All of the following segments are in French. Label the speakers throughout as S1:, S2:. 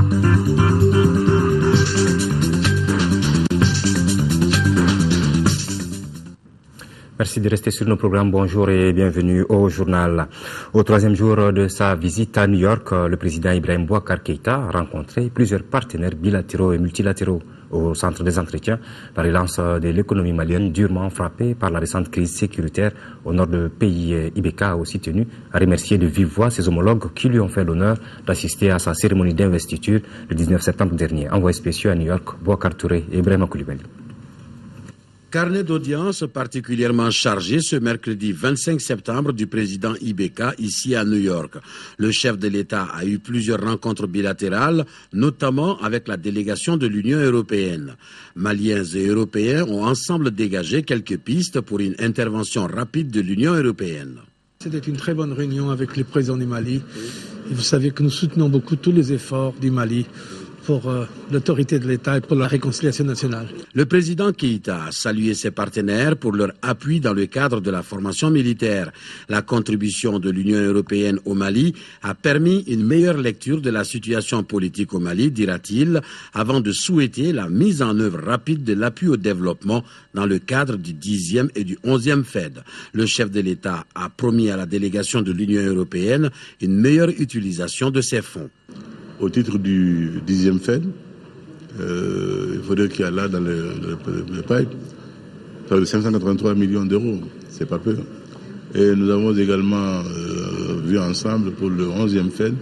S1: Merci de rester sur nos programmes. Bonjour et bienvenue au journal. Au troisième jour de sa visite à New York, le président Ibrahim Boubacar Keïta a rencontré plusieurs partenaires bilatéraux et multilatéraux. Au centre des entretiens, la relance de l'économie malienne durement frappée par la récente crise sécuritaire au nord du pays. IBK a aussi tenu à remercier de vive voix ses homologues qui lui ont fait l'honneur d'assister à sa cérémonie d'investiture le 19 septembre dernier. Envoyés spéciaux à New York, Boubacar Touré et Ibrahim Koulibaly.
S2: Carnet d'audience particulièrement chargé ce mercredi 25 septembre du président IBK ici à New York. Le chef de l'État a eu plusieurs rencontres bilatérales, notamment avec la délégation de l'Union européenne. Maliens et Européens ont ensemble dégagé quelques pistes pour une intervention rapide de l'Union européenne.
S3: C'était une très bonne réunion avec le président du Mali. Et vous savez que nous soutenons beaucoup tous les efforts du Mali pour l'autorité de l'État et pour la réconciliation nationale.
S2: Le président Keïta a salué ses partenaires pour leur appui dans le cadre de la formation militaire. La contribution de l'Union européenne au Mali a permis une meilleure lecture de la situation politique au Mali, dira-t-il, avant de souhaiter la mise en œuvre rapide de l'appui au développement dans le cadre du 10e et du 11e FED. Le chef de l'État a promis à la délégation de l'Union européenne une meilleure utilisation de ces fonds.
S4: Au titre du 10e FED, il faudrait qu'il y ait là dans le pipe, ça veut dire 583 millions d'euros, c'est pas peu. Et nous avons également vu ensemble pour le 11e FED,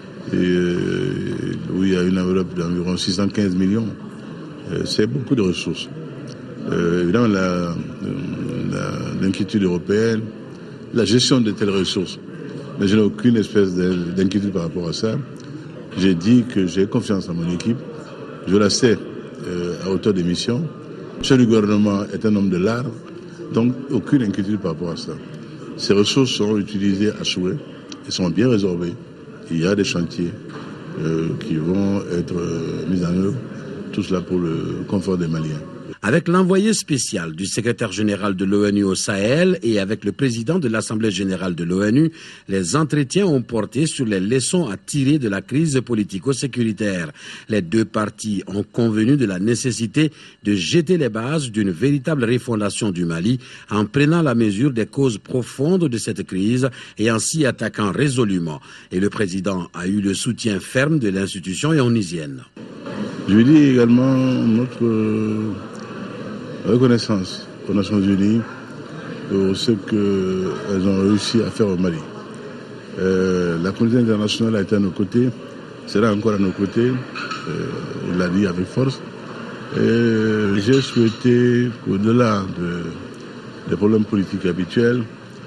S4: où il y a une enveloppe d'environ 615 millions. C'est beaucoup de ressources. Évidemment, l'inquiétude européenne, la gestion de telles ressources, mais je n'ai aucune espèce d'inquiétude par rapport à ça. J'ai dit que j'ai confiance en mon équipe, je la sais à hauteur des missions. Le chef du gouvernement est un homme de l'art, donc aucune inquiétude par rapport à ça. Ces ressources seront utilisées à souhait et sont bien résorbées. Il y a des chantiers qui vont être mis en œuvre, tout cela pour le confort des Maliens.
S2: Avec l'envoyé spécial du secrétaire général de l'ONU au Sahel et avec le président de l'Assemblée générale de l'ONU, les entretiens ont porté sur les leçons à tirer de la crise politico-sécuritaire. Les deux parties ont convenu de la nécessité de jeter les bases d'une véritable refondation du Mali en prenant la mesure des causes profondes de cette crise et en s'y attaquant résolument. Et le président a eu le soutien ferme de l'institution onusienne.
S4: Je lui dis également notre reconnaissance aux Nations Unies pour ce qu'elles ont réussi à faire au Mali. La communauté internationale a été à nos côtés, sera encore à nos côtés, il l'a dit avec force. J'ai souhaité qu'au-delà des problèmes politiques habituels,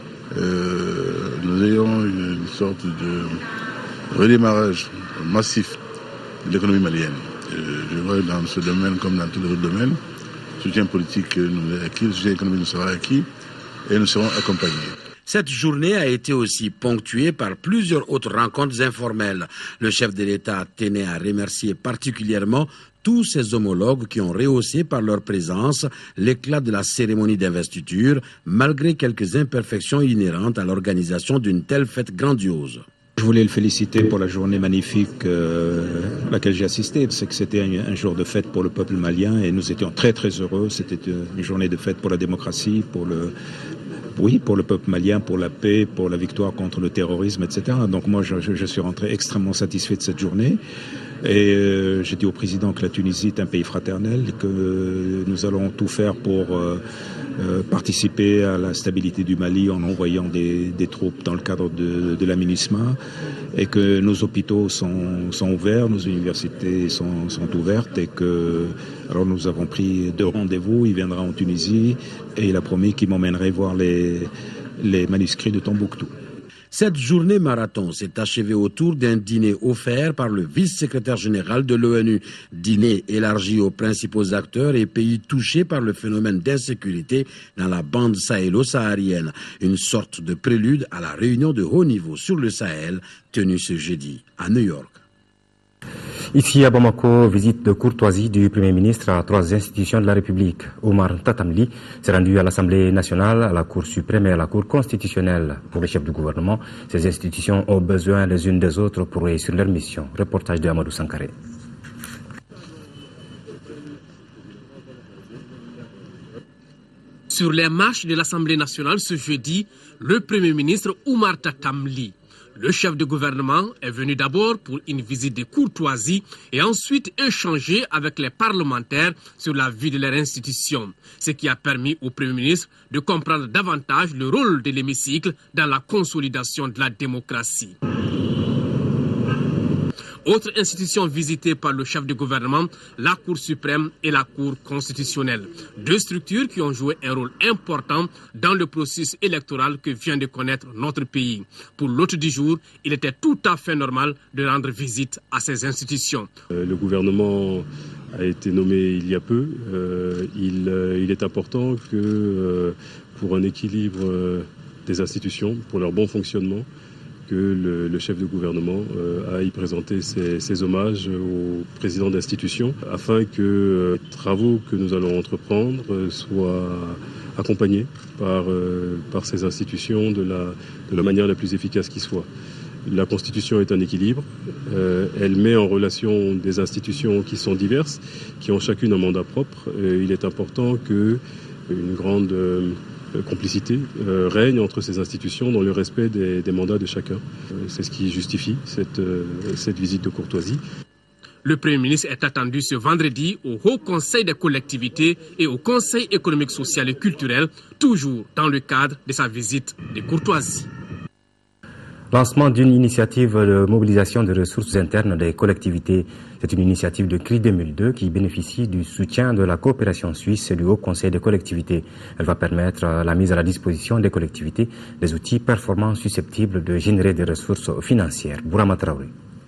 S4: nous ayons une sorte de redémarrage massif de l'économie malienne. Je vois dans ce domaine comme dans tous les autres domaines, le soutien politique nous est acquis, le soutien économique nous sera acquis et nous serons accompagnés.
S2: Cette journée a été aussi ponctuée par plusieurs autres rencontres informelles. Le chef de l'État tenait à remercier particulièrement tous ses homologues qui ont rehaussé par leur présence l'éclat de la cérémonie d'investiture, malgré quelques imperfections inhérentes à l'organisation d'une telle fête grandiose.
S5: Je voulais le féliciter pour la journée magnifique à laquelle j'ai assisté. C'est que c'était un jour de fête pour le peuple malien et nous étions très très heureux. C'était une journée de fête pour la démocratie, pour le peuple malien, pour la paix, pour la victoire contre le terrorisme, etc. Donc moi, je suis rentré extrêmement satisfait de cette journée. Et j'ai dit au président que la Tunisie est un pays fraternel et que nous allons tout faire pour participer à la stabilité du Mali en envoyant des troupes dans le cadre de la MINUSMA et que nos hôpitaux sont ouverts, nos universités sont ouvertes et que alors nous avons pris 2 rendez-vous. Il viendra en Tunisie et il a promis qu'il m'emmènerait voir les manuscrits de Tombouctou.
S2: Cette journée marathon s'est achevée autour d'un dîner offert par le vice-secrétaire général de l'ONU. Dîner élargi aux principaux acteurs et pays touchés par le phénomène d'insécurité dans la bande sahélo-saharienne. Une sorte de prélude à la réunion de haut niveau sur le Sahel tenue ce jeudi à New York.
S1: Ici à Bamako, visite de courtoisie du Premier ministre à 3 institutions de la République. Omar Tatamli s'est rendu à l'Assemblée nationale, à la Cour suprême et à la Cour constitutionnelle. Pour le chef du gouvernement, ces institutions ont besoin les unes des autres pour réussir leur mission. Reportage de Amadou Sankaré.
S6: Sur les marches de l'Assemblée nationale ce jeudi, le Premier ministre Omar Tatamli, le chef de gouvernement, est venu d'abord pour une visite de courtoisie et ensuite échanger avec les parlementaires sur la vie de leur institution, ce qui a permis au Premier ministre de comprendre davantage le rôle de l'hémicycle dans la consolidation de la démocratie. Autre institution visitée par le chef de gouvernement, la Cour suprême et la Cour constitutionnelle. 2 structures qui ont joué un rôle important dans le processus électoral que vient de connaître notre pays. Pour l'hôte du jour, il était tout à fait normal de rendre visite à ces institutions.
S7: Le gouvernement a été nommé il y a peu. Il est important que pour un équilibre des institutions, pour leur bon fonctionnement, que le chef de gouvernement aille présenter ses hommages au président d'institution afin que les travaux que nous allons entreprendre soient accompagnés par ces institutions de la manière la plus efficace qui soit. La Constitution est un équilibre. Elle met en relation des institutions qui sont diverses, qui ont chacune un mandat propre. Il est important qu'une grande complicité règne entre ces institutions dans le respect des mandats de chacun. C'est ce qui justifie cette visite de courtoisie.
S6: Le Premier ministre est attendu ce vendredi au Haut Conseil des collectivités et au Conseil économique, social et culturel, toujours dans le cadre de sa visite de courtoisie.
S1: Lancement d'une initiative de mobilisation des ressources internes des collectivités. C'est une initiative de CRI 2002 qui bénéficie du soutien de la coopération suisse et du Haut Conseil des collectivités. Elle va permettre la mise à la disposition des collectivités des outils performants susceptibles de générer des ressources financières. Bourama Traoré.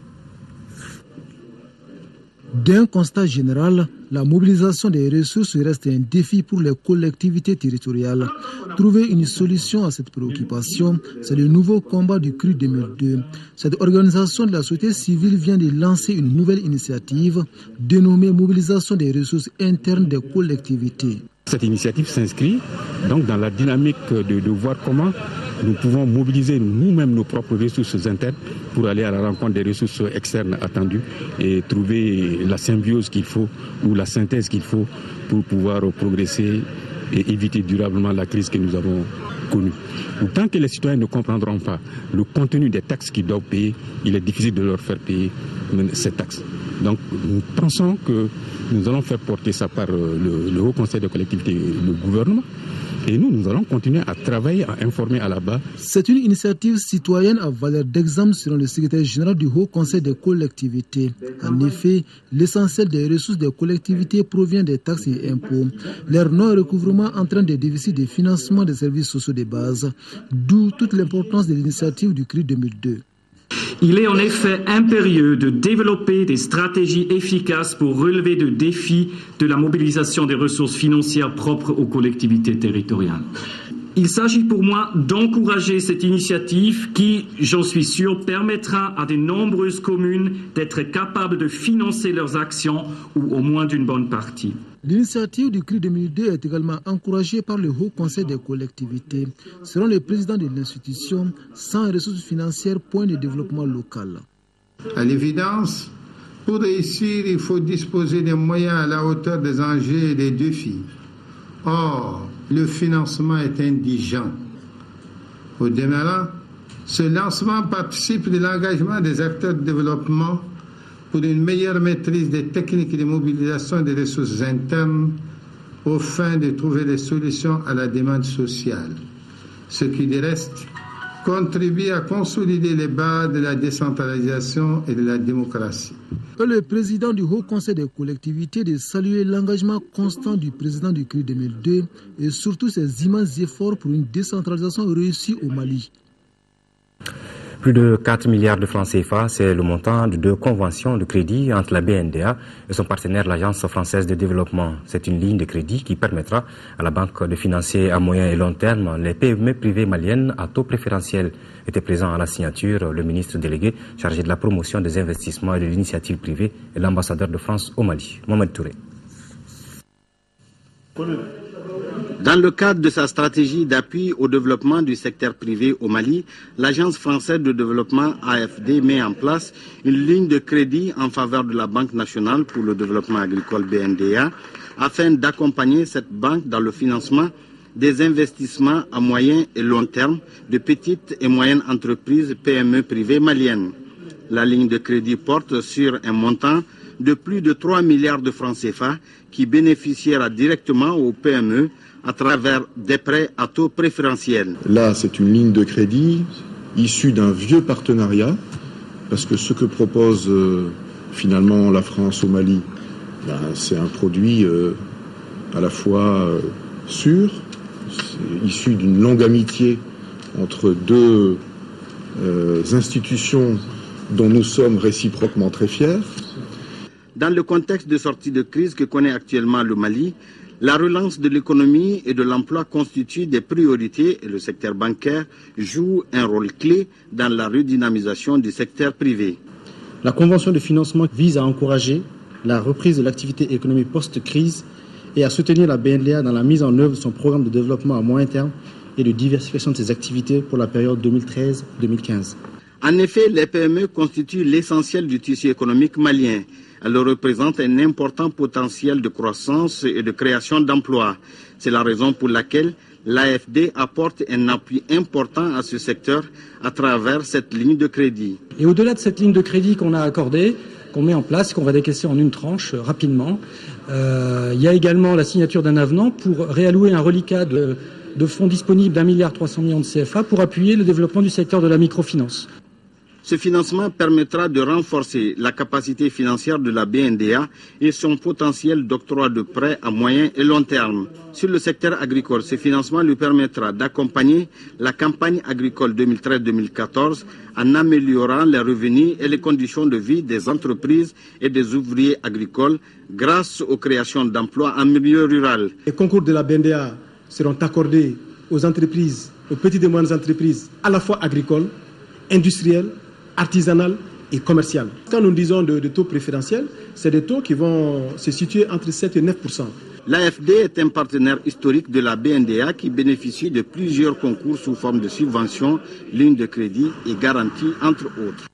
S8: D'un constat général, la mobilisation des ressources reste un défi pour les collectivités territoriales. Trouver une solution à cette préoccupation, c'est le nouveau combat du CRI 2002. Cette organisation de la société civile vient de lancer une nouvelle initiative dénommée Mobilisation des ressources internes des collectivités.
S5: Cette initiative s'inscrit donc dans la dynamique de voir comment nous pouvons mobiliser nous-mêmes nos propres ressources internes pour aller à la rencontre des ressources externes attendues et trouver la symbiose qu'il faut ou la synthèse qu'il faut pour pouvoir progresser et éviter durablement la crise que nous avons connue. Tant que les citoyens ne comprendront pas le contenu des taxes qu'ils doivent payer, il est difficile de leur faire payer ces taxes. Donc nous pensons que nous allons faire porter ça par le Haut Conseil de collectivité et le gouvernement. Et nous allons continuer à travailler, à informer à la base.
S8: C'est une initiative citoyenne à valeur d'exemple selon le secrétaire général du Haut Conseil des collectivités. En effet, l'essentiel des ressources des collectivités provient des taxes et impôts. Leur non-recouvrement entraîne des déficits de financement des services sociaux de base, d'où toute l'importance de l'initiative du CRI 2002.
S9: Il est en effet impérieux de développer des stratégies efficaces pour relever le défi de la mobilisation des ressources financières propres aux collectivités territoriales. Il s'agit pour moi d'encourager cette initiative qui, j'en suis sûr, permettra à de nombreuses communes d'être capables de financer leurs actions ou au moins d'une bonne partie.
S8: L'initiative du CRI 2002 est également encouragée par le Haut Conseil des collectivités. Selon le président de l'institution, sans ressources financières, point de développement local.
S10: À l'évidence, pour réussir, il faut disposer des moyens à la hauteur des enjeux et des défis. Or, le financement est indigent. Au demeurant, ce lancement participe de l'engagement des acteurs de développement pour une meilleure maîtrise des techniques de mobilisation des ressources internes aux fins de trouver des solutions à la demande sociale. Ce qui, du reste, contribue à consolider les bases de la décentralisation et de la démocratie.
S8: Le président du Haut Conseil des collectivités de saluer l'engagement constant du président du CRI 2002 et surtout ses immenses efforts pour une décentralisation réussie au Mali.
S1: Plus de 4 milliards de francs CFA, c'est le montant de 2 conventions de crédit entre la BNDA et son partenaire, l'Agence française de développement. C'est une ligne de crédit qui permettra à la banque de financer à moyen et long terme les PME privées maliennes à taux préférentiel. Était présent à la signature le ministre délégué chargé de la promotion des investissements et de l'initiative privée et l'ambassadeur de France au Mali, Mohamed Touré.
S11: Dans le cadre de sa stratégie d'appui au développement du secteur privé au Mali, l'Agence française de développement AFD met en place une ligne de crédit en faveur de la Banque nationale pour le développement agricole BNDA afin d'accompagner cette banque dans le financement des investissements à moyen et long terme de petites et moyennes entreprises PME privées maliennes. La ligne de crédit porte sur un montant de plus de 3 milliards de francs CFA qui bénéficiera directement aux PME à travers des prêts à taux préférentiels.
S12: Là, c'est une ligne de crédit issue d'un vieux partenariat, parce que ce que propose finalement la France au Mali, c'est un produit à la fois sûr, c'est issu d'une longue amitié entre deux institutions dont nous sommes réciproquement très fiers.
S11: Dans le contexte de sortie de crise que connaît actuellement le Mali, la relance de l'économie et de l'emploi constitue des priorités et le secteur bancaire joue un rôle clé dans la redynamisation du secteur privé.
S13: La convention de financement vise à encourager la reprise de l'activité économique post-crise et à soutenir la BNDA dans la mise en œuvre de son programme de développement à moyen terme et de diversification de ses activités pour la période 2013-2015.
S11: En effet, les PME constituent l'essentiel du tissu économique malien. Elles représentent un important potentiel de croissance et de création d'emplois. C'est la raison pour laquelle l'AFD apporte un appui important à ce secteur à travers cette ligne de crédit.
S13: Et au-delà de cette ligne de crédit qu'on a accordée, qu'on met en place, qu'on va décaisser en une tranche rapidement, il y a également la signature d'un avenant pour réallouer un reliquat de fonds disponibles d'1,3 milliard de CFA pour appuyer le développement du secteur de la microfinance.
S11: Ce financement permettra de renforcer la capacité financière de la BNDA et son potentiel d'octroi de prêts à moyen et long terme. Sur le secteur agricole, ce financement lui permettra d'accompagner la campagne agricole 2013-2014 en améliorant les revenus et les conditions de vie des entreprises et des ouvriers agricoles grâce aux créations d'emplois en milieu rural.
S13: Les concours de la BNDA seront accordés aux entreprises, aux petites et moyennes entreprises, à la fois agricoles, industrielles, artisanales et commerciales. Quand nous disons de taux préférentiels, c'est des taux qui vont se situer entre 7 et 9%.
S11: L'AFD est un partenaire historique de la BNDA qui bénéficie de plusieurs concours sous forme de subventions, lignes de crédit et garanties, entre autres.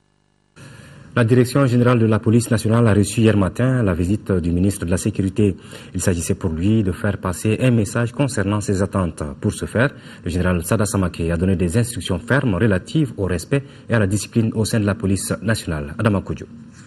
S1: La direction générale de la police nationale a reçu hier matin la visite du ministre de la Sécurité. Il s'agissait pour lui de faire passer un message concernant ses attentes. Pour ce faire, le général Sada Samake a donné des instructions fermes relatives au respect et à la discipline au sein de la police nationale. Adama Kodjo.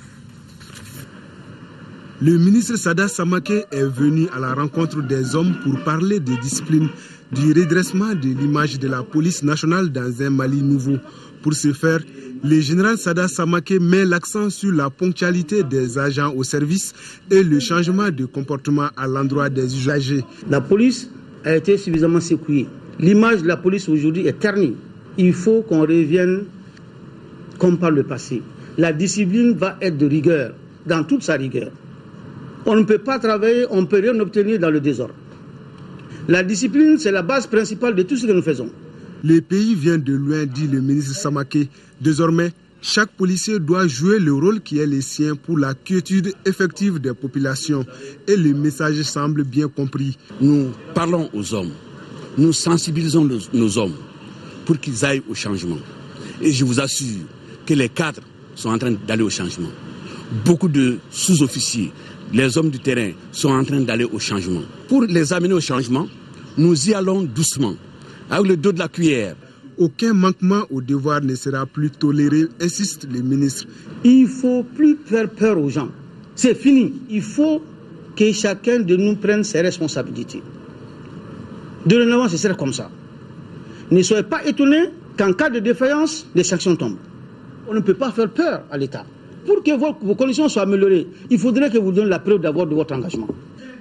S14: Le ministre Sada Samake est venu à la rencontre des hommes pour parler de discipline, du redressement de l'image de la police nationale dans un Mali nouveau. Pour ce faire, le général Sada Samake met l'accent sur la ponctualité des agents au service et le changement de comportement à l'endroit des usagers.
S15: La police a été suffisamment secouée. L'image de la police aujourd'hui est ternie. Il faut qu'on revienne comme par le passé. La discipline va être de rigueur, dans toute sa rigueur. On ne peut pas travailler, on ne peut rien obtenir dans le désordre. La discipline, c'est la base principale de tout ce que nous faisons.
S14: Le pays vient de loin, dit le ministre Samake. Désormais, chaque policier doit jouer le rôle qui est le sien pour la quiétude effective des populations. Et le message semble bien compris.
S2: Nous parlons aux hommes, nous sensibilisons nos hommes pour qu'ils aillent au changement. Et je vous assure que les cadres sont en train d'aller au changement. Beaucoup de sous-officiers, les hommes du terrain sont en train d'aller au changement. Pour les amener au changement, nous y allons doucement, avec le dos de la cuillère.
S14: Aucun manquement au devoir ne sera plus toléré, insiste le ministre.
S15: Il ne faut plus faire peur aux gens. C'est fini. Il faut que chacun de nous prenne ses responsabilités. Dorénavant, ce sera comme ça. Ne soyez pas étonnés qu'en cas de défaillance, les sanctions tombent. On ne peut pas faire peur à l'État. Pour que vos conditions soient améliorées, il faudrait que vous donniez la preuve d'abord de votre engagement.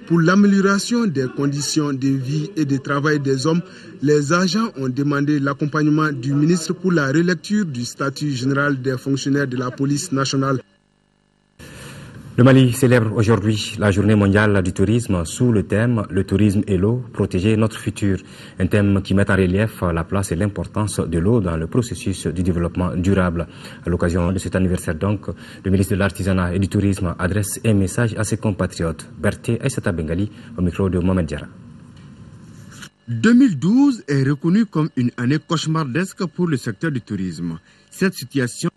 S14: Pour l'amélioration des conditions de vie et de travail des hommes, les agents ont demandé l'accompagnement du ministre pour la relecture du statut général des fonctionnaires de la police nationale.
S1: Le Mali célèbre aujourd'hui la journée mondiale du tourisme sous le thème « Le tourisme et l'eau, protéger notre futur ». Un thème qui met en relief la place et l'importance de l'eau dans le processus du développement durable. À l'occasion de cet anniversaire donc, le ministre de l'Artisanat et du Tourisme adresse un message à ses compatriotes. Berté Aïssata Bengali au micro de Mohamed Diarra.
S16: 2012 est reconnue comme une année cauchemardesque pour le secteur du tourisme. Cette situation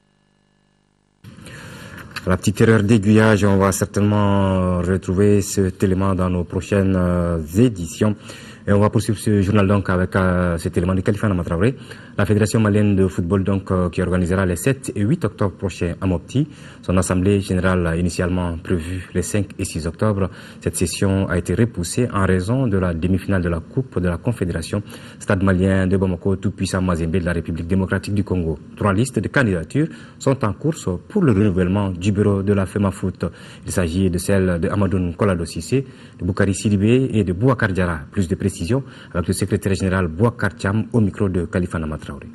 S1: La petite erreur d'aiguillage, on va certainement retrouver cet élément dans nos prochaines éditions. Et on va poursuivre ce journal donc avec cet élément de Khalifa Namatraoré. La Fédération malienne de football donc qui organisera les 7 et 8 octobre prochains à Mopti. Son assemblée générale initialement prévue les 5 et 6 octobre. Cette session a été repoussée en raison de la demi-finale de la Coupe de la Confédération. Stade malien de Bamako, tout-puissant Mazembe de la République démocratique du Congo. 3 listes de candidatures sont en course pour le renouvellement du bureau de la FEMAFOOT. Il s'agit de celle de Amadoun Kolado Sissé, de Boukari Sidibé et de Bouakar Diarra. Plus de précision avec le secrétaire général Bouakar Thiam au micro de Khalifa Namatraoré.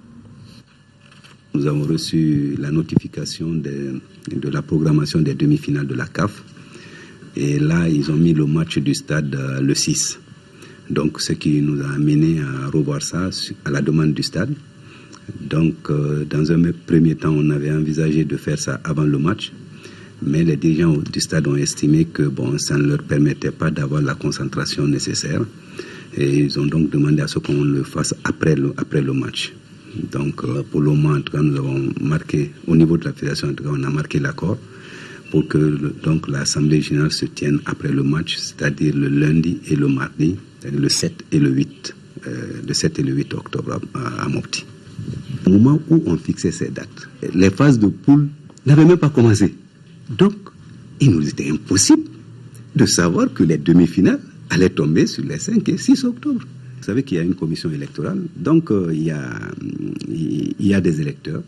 S17: Nous avons reçu la notification de la programmation des demi-finales de la CAF. Et là, ils ont mis le match du stade le 6. Donc, ce qui nous a amené à revoir ça à la demande du stade. Donc, dans un premier temps, on avait envisagé de faire ça avant le match. Mais les dirigeants du stade ont estimé que ça ne leur permettait pas d'avoir la concentration nécessaire. Et ils ont donc demandé à ce qu'on le fasse après le match. Donc, pour le moment, en tout cas, nous avons marqué, au niveau de la fédération, en tout cas, on a marqué l'accord pour que donc l'Assemblée générale se tienne après le match, c'est-à-dire le lundi et le mardi, le 7 et le 8, le 7 et le 8 octobre à Mopti. Au moment où on fixait ces dates, les phases de poule n'avaient même pas commencé. Donc, il nous était impossible de savoir que les demi-finales allaient tomber sur les 5 et 6 octobre. Vous savez qu'il y a une commission électorale, donc il y a des électeurs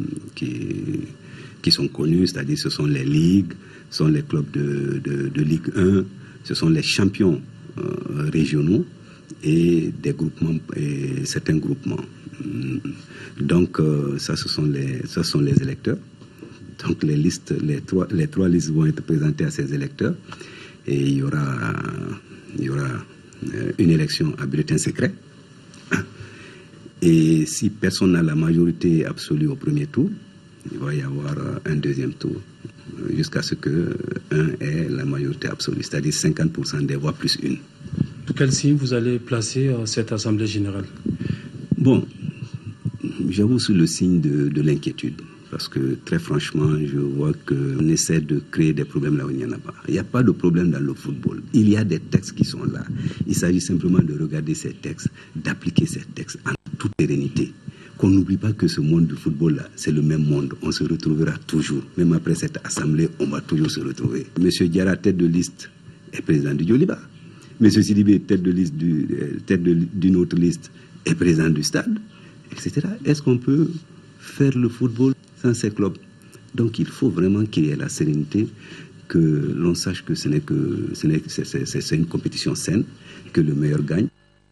S17: qui sont connus, c'est-à-dire ce sont les ligues, ce sont les clubs de Ligue 1, ce sont les champions régionaux et des groupements et certains groupements. Donc ça, ce sont les électeurs. Donc les trois listes vont être présentées à ces électeurs et il y aura une élection à bulletin secret. Et si personne n'a la majorité absolue au premier tour, il va y avoir un deuxième tour jusqu'à ce que un ait la majorité absolue, c'est-à-dire 50% des voix plus une.
S18: Sous quel signe vous allez placer cette assemblée générale?
S17: Bon, j'avoue sous le signe de l'inquiétude. Parce que très franchement, je vois qu'on essaie de créer des problèmes là où il n'y en a pas. Il n'y a pas de problème dans le football. Il y a des textes qui sont là. Il s'agit simplement de regarder ces textes, d'appliquer ces textes en toute sérénité. Qu'on n'oublie pas que ce monde du football-là, c'est le même monde. On se retrouvera toujours. Même après cette assemblée, on va toujours se retrouver. Monsieur Diarra, tête de liste, est président du Djoliba. Monsieur Sidibé, tête d'une autre liste, est président du stade, etc. Est-ce qu'on peut faire le football sans ces clubs? Donc il faut vraiment qu'il y ait la sérénité, que l'on sache que c'est une compétition saine, que le meilleur gagne.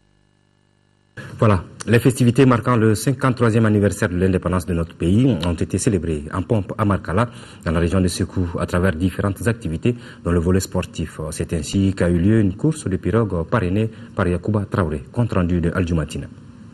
S1: Voilà, les festivités marquant le 53e anniversaire de l'indépendance de notre pays ont été célébrées en pompe à Markala, dans la région de Sékou, à travers différentes activités dans le volet sportif. C'est ainsi qu'a eu lieu une course de pirogue parrainée par Yacouba Traoré, compte rendu de Al-Jumatina.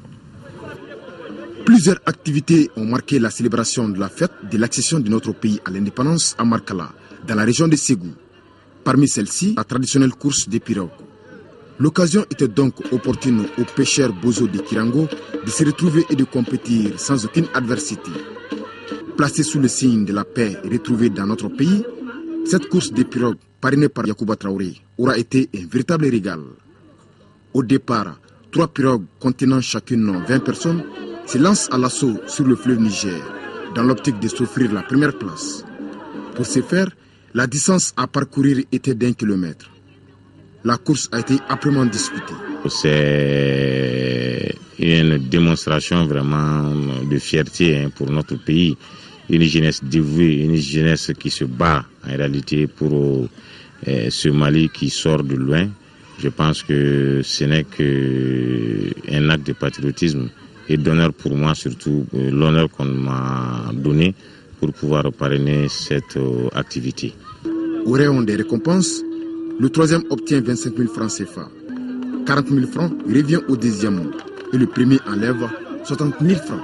S19: Plusieurs activités ont marqué la célébration de la fête de l'accession de notre pays à l'indépendance à Markala, dans la région de Ségou. Parmi celles-ci, la traditionnelle course des pirogues. L'occasion était donc opportune aux pêcheurs Bozo de Kirango de se retrouver et de compétir sans aucune adversité. Placée sous le signe de la paix et retrouvée dans notre pays, cette course des pirogues, parrainée par Yacouba Traoré, aura été un véritable régal. Au départ, 3 pirogues contenant chacune 20 personnes se lancent à l'assaut sur le fleuve Niger, dans l'optique de s'offrir la première place. Pour ce faire, la distance à parcourir était d'1 kilomètre. La course a été âprement disputée.
S20: C'est une démonstration vraiment de fierté pour notre pays. Une jeunesse dévouée, une jeunesse qui se bat en réalité pour ce Mali qui sort de loin. Je pense que ce n'est qu'un acte de patriotisme et d'honneur pour moi, surtout l'honneur qu'on m'a donné pour pouvoir parrainer cette activité.
S19: Au rayon des récompenses, le troisième obtient 25 000 francs CFA. 40 000 francs revient au deuxième et le premier enlève 60 000 francs.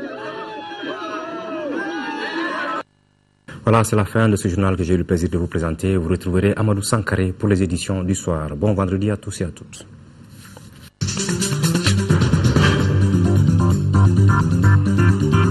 S1: Voilà, c'est la fin de ce journal que j'ai eu le plaisir de vous présenter. Vous retrouverez Amadou Sankaré pour les éditions du soir. Bon vendredi à tous et à toutes.